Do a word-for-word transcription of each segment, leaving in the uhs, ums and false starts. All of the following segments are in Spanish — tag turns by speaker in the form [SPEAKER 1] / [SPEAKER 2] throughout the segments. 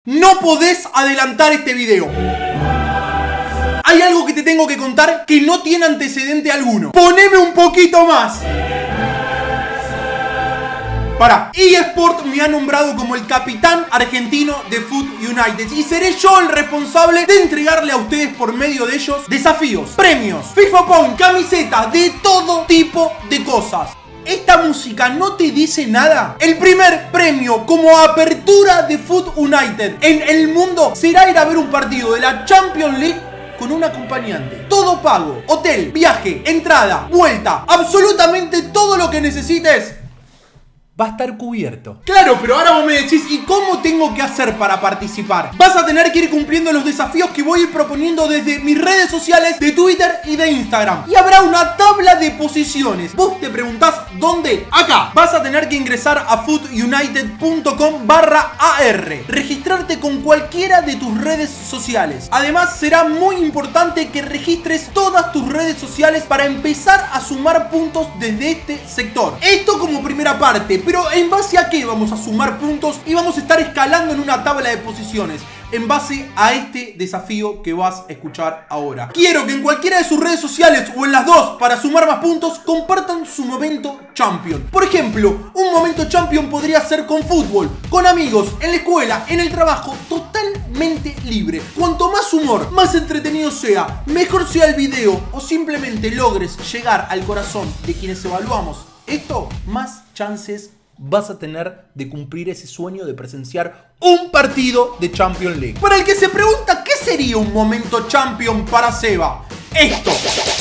[SPEAKER 1] No podés adelantar este video. Hay algo que te tengo que contar que no tiene antecedente alguno. Poneme un poquito más. Pará, eSport me ha nombrado como el capitán argentino de Foot United y seré yo el responsable de entregarle a ustedes por medio de ellos desafíos, premios, FIFA Point, camisetas, de todo tipo de cosas. ¿Esta música no te dice nada? El primer premio como apertura de Foot United en el mundo será ir a ver un partido de la Champions League con un acompañante. Todo pago, hotel, viaje, entrada, vuelta, absolutamente todo lo que necesites va a estar cubierto. Claro, pero ahora vos me decís, ¿y cómo tengo que hacer para participar? Vas a tener que ir cumpliendo los desafíos que voy a ir proponiendo desde mis redes sociales de Twitter y de Instagram. Y habrá una tabla de posiciones. Vos te preguntás, ¿dónde? Acá. Vas a tener que ingresar a footunited.com barra AR. Registrarte con cualquiera de tus redes sociales. Además, será muy importante que registres todas tus redes sociales para empezar a sumar puntos desde este sector. Esto como primera parte. Pero ¿en base a qué vamos a sumar puntos? Y vamos a estar escalando en una tabla de posiciones en base a este desafío que vas a escuchar ahora. Quiero que en cualquiera de sus redes sociales o en las dos, para sumar más puntos, compartan su momento champion. Por ejemplo, un momento champion podría ser con fútbol, con amigos, en la escuela, en el trabajo, totalmente libre. Cuanto más humor, más entretenido sea, mejor sea el video o simplemente logres llegar al corazón de quienes evaluamos esto, más chances vas a tener de cumplir ese sueño de presenciar un partido de Champions League. Para el que se pregunta ¿qué sería un momento champion para Seba? Esto.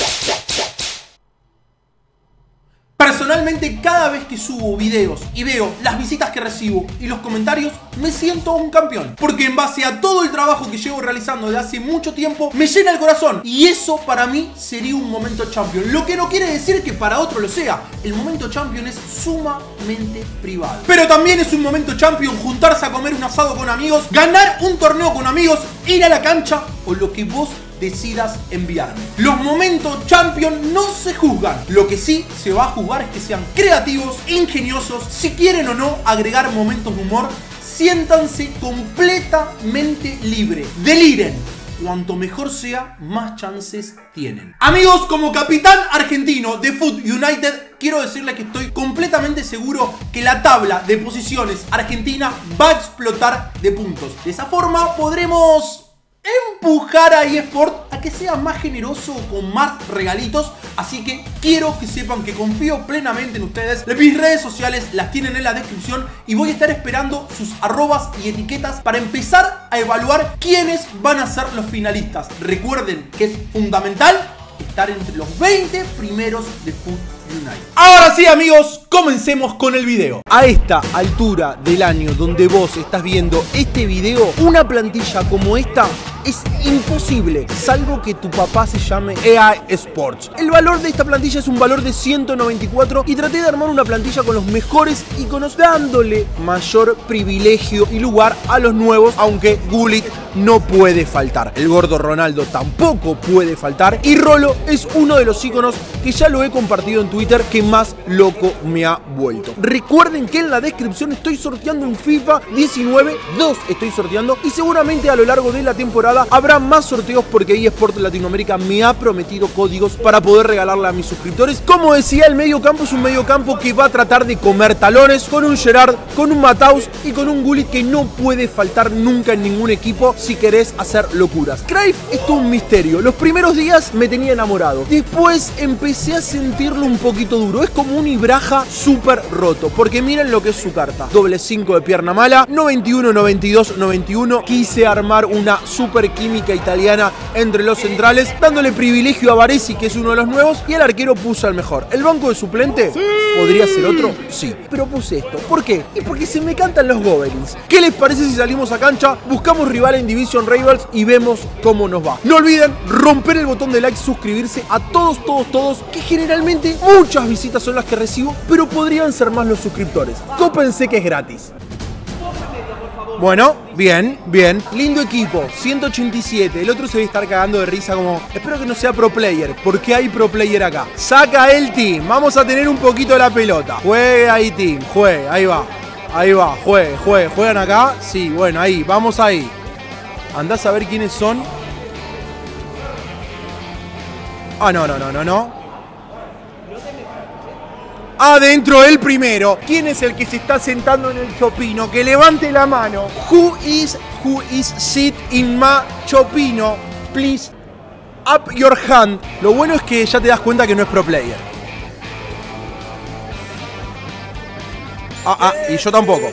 [SPEAKER 1] Personalmente, cada vez que subo videos y veo las visitas que recibo y los comentarios, me siento un campeón. Porque en base a todo el trabajo que llevo realizando desde hace mucho tiempo, me llena el corazón. Y eso para mí sería un momento champion. Lo que no quiere decir que para otro lo sea. El momento champion es sumamente privado. Pero también es un momento champion juntarse a comer un asado con amigos, ganar un torneo con amigos, ir a la cancha o lo que vos decidas enviarme. Los momentos champion no se juzgan. Lo que sí se va a juzgar es que sean creativos, ingeniosos. Si quieren o no agregar momentos de humor, siéntanse completamente libre. Deliren. Cuanto mejor sea, más chances tienen. Amigos, como capitán argentino de Foot United, quiero decirles que estoy completamente seguro que la tabla de posiciones argentina va a explotar de puntos. De esa forma podremos empujar a eSport a que sea más generoso con más regalitos. Así que quiero que sepan que confío plenamente en ustedes. Mis redes sociales las tienen en la descripción y voy a estar esperando sus arrobas y etiquetas para empezar a evaluar quiénes van a ser los finalistas. Recuerden que es fundamental estar entre los veinte primeros de Foot United. Ahora sí, amigos, comencemos con el video. A esta altura del año donde vos estás viendo este video, una plantilla como esta es imposible, salvo que tu papá se llame E A Sports. El valor de esta plantilla es un valor de ciento noventa y cuatro y traté de armar una plantilla con los mejores iconos, dándole mayor privilegio y lugar a los nuevos, aunque Gullit no puede faltar. El gordo Ronaldo tampoco puede faltar y Rolo es uno de los iconos que ya lo he compartido en Twitter que más loco me ha vuelto. Recuerden que en la descripción estoy sorteando un FIFA diecinueve, dos estoy sorteando y seguramente a lo largo de la temporada habrá más sorteos porque eSport Latinoamérica me ha prometido códigos para poder regalarle a mis suscriptores. Como decía, el medio campo es un medio campo que va a tratar de comer talones con un Gerrard, con un Matthaus y con un Gullit que no puede faltar nunca en ningún equipo si querés hacer locuras. Cruyff es todo un misterio. Los primeros días me tenía enamorado. Después empecé a sentirlo un poquito duro. Es como un Ibraja súper roto. Porque miren lo que es su carta. Doble cinco de pierna mala. noventa y uno, noventa y dos, noventa y uno. Quise armar una super química italiana entre los centrales, dándole privilegio a Baresi, que es uno de los nuevos, y el arquero puso al mejor. ¿El banco de suplente? ¿Sí? ¿Podría ser otro? Sí. Pero puse esto. ¿Por qué? Y porque se me cantan los Goblins. ¿Qué les parece si salimos a cancha, buscamos rival en Division Rivals y vemos cómo nos va? No olviden romper el botón de like, suscribirse a todos, todos, todos, que generalmente muchas visitas son las que recibo, pero podrían ser más los suscriptores. Cópense que es gratis. Bueno, bien, bien. Lindo equipo, ciento ochenta y siete. El otro se debe estar cagando de risa como... Espero que no sea pro player, porque hay pro player acá. Saca el team, vamos a tener un poquito la pelota. Juega ahí team, juega, ahí va. Ahí va, juegue, juegue. ¿Juegan acá? Sí, bueno, ahí, vamos ahí. Andás a ver quiénes son. Ah, no, no, no, no, no. Adentro el primero. ¿Quién es el que se está sentando en el chopino? Que levante la mano. Who is, who is sit in my chopino? Please, up your hand. Lo bueno es que ya te das cuenta que no es pro player. Ah, ah, y yo tampoco.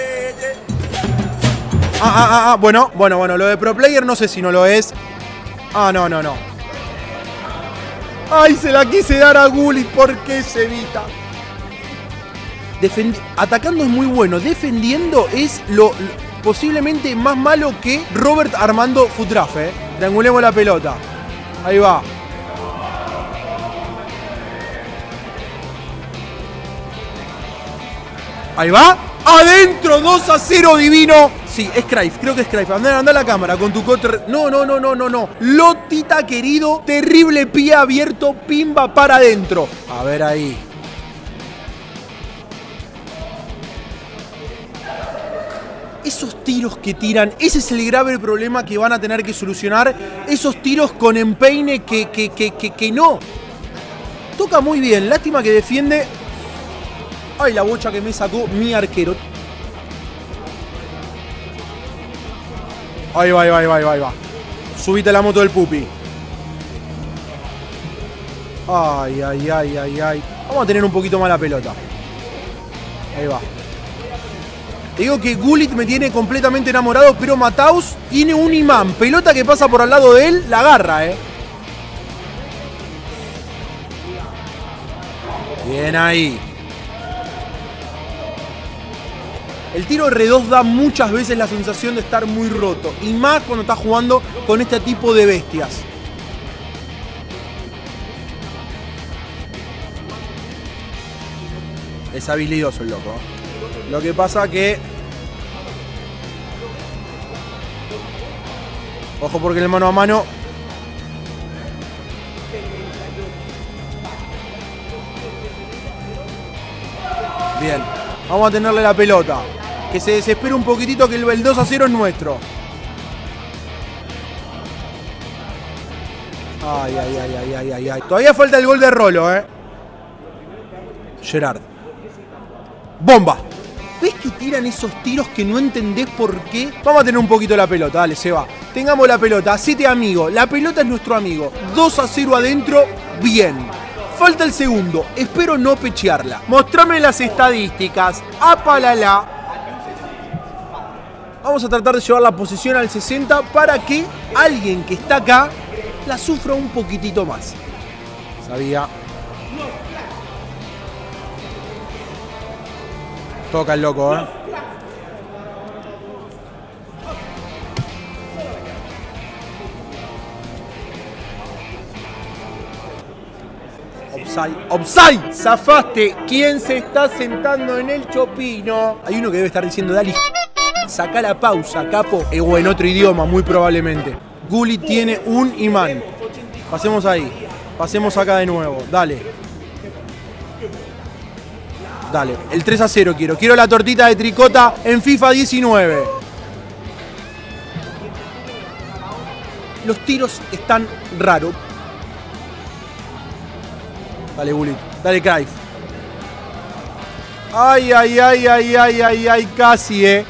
[SPEAKER 1] Ah, ah, ah, ah, bueno, bueno, bueno, lo de pro player no sé si no lo es. Ah, no, no, no. Ay, se la quise dar a Gullit, ¿por qué se evita? Defendi- Atacando es muy bueno, defendiendo es lo, lo posiblemente más malo que Robert Armando Futraf, eh. Triangulemos la pelota. Ahí va. Ahí va. Adentro, dos a cero, divino. Sí, es Cruyff, creo que es Cruyff. Andá, andá a la cámara con tu cote. No, no, no, no, no, no. Lotita querido, terrible pie abierto, pimba para adentro. A ver ahí. Esos tiros que tiran, ese es el grave problema que van a tener que solucionar. Esos tiros con empeine que, que, que, que, que no. Toca muy bien, lástima que defiende. Ay, la bocha que me sacó mi arquero. Ahí va, ahí va, ahí va, ahí va. Subite la moto del pupi. Ay, ay, ay, ay, ay. Vamos a tener un poquito más la pelota. Ahí va. Te digo que Gullit me tiene completamente enamorado, pero Matthaus tiene un imán. Pelota que pasa por al lado de él, la agarra, eh. Bien ahí. El tiro R dos da muchas veces la sensación de estar muy roto. Y más cuando estás jugando con este tipo de bestias. Es habilidoso el loco. Lo que pasa que... Ojo porque el mano a mano... Bien. Vamos a tenerle la pelota. Que se desespere un poquitito que el dos a cero es nuestro. Ay, ay, ay, ay, ay, ay, ay. Todavía falta el gol de Rolo, eh. Gerard. ¡Bomba! ¿Ves que tiran esos tiros que no entendés por qué? Vamos a tener un poquito la pelota, dale, se va. Tengamos la pelota, hacete amigo. La pelota es nuestro amigo. dos a cero adentro, bien. Falta el segundo, espero no pechearla. Mostrame las estadísticas. Apalala. Vamos a tratar de llevar la posición al sesenta para que alguien que está acá la sufra un poquitito más. Sabía. Toca el loco, ¿eh? Offside, offside. Zafaste. ¿Quién se está sentando en el chopino? Hay uno que debe estar diciendo, dale, saca la pausa, capo. Eh, o en otro idioma, muy probablemente. Gullit tiene un imán. Pasemos ahí. Pasemos acá de nuevo. Dale. Dale. El tres a cero quiero. Quiero la tortita de tricota en FIFA diecinueve. Los tiros están raros. Dale, Gullit. Dale, Cruyff. Ay, ay, ay, ay, ay, ay, ay, casi, eh.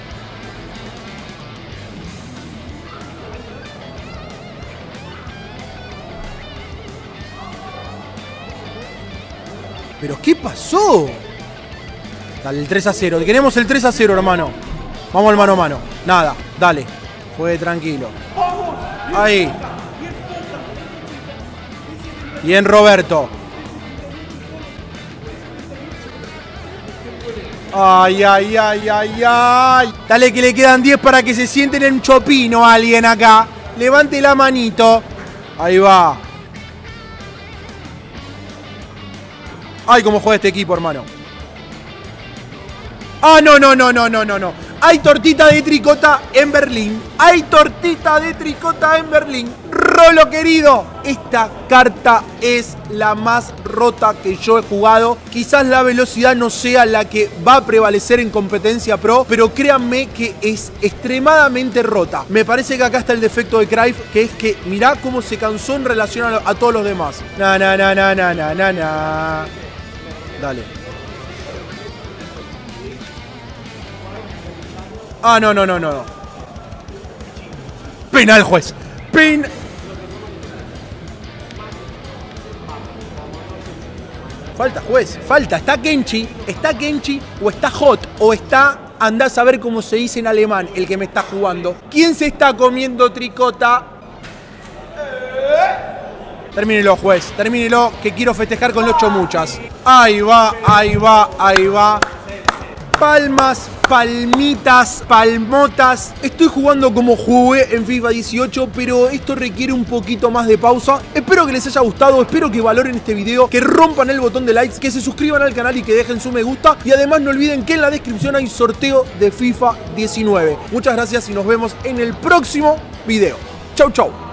[SPEAKER 1] ¿Pero qué pasó? Dale, el tres a cero. Queremos el tres a cero, hermano. Vamos al mano a mano. Nada, dale. Juegue tranquilo. Ahí. Bien, Roberto. Ay, ay, ay, ay, ay. Dale que le quedan diez para que se sienten en chopino alguien acá. Levante la manito. Ahí va. Ay, cómo juega este equipo, hermano. Ah, no, no, no, no, no, no, no. Hay tortita de tricota en Berlín. Hay tortita de tricota en Berlín. Rolo querido, esta carta es la más rota que yo he jugado. Quizás la velocidad no sea la que va a prevalecer en competencia pro, pero créanme que es extremadamente rota. Me parece que acá está el defecto de Cruyff, que es que mirá cómo se cansó en relación a, a todos los demás. Na, na, na, na, na, na, na, na. Dale. Ah, no, no, no, no. Penal, juez. Pen... Falta, juez, falta. Está Kenchi, está Kenchi, o está Hot, o está... Andás a ver cómo se dice en alemán el que me está jugando. ¿Quién se está comiendo tricota? Termínelo, juez, termínelo, que quiero festejar con los chomuchas. Ahí va, ahí va, ahí va. Palmas, palmitas, palmotas. Estoy jugando como jugué en FIFA dieciocho, pero esto requiere un poquito más de pausa. Espero que les haya gustado, espero que valoren este video, que rompan el botón de likes, que se suscriban al canal y que dejen su me gusta. Y además no olviden que en la descripción hay sorteo de FIFA diecinueve. Muchas gracias y nos vemos en el próximo video. Chau, chau.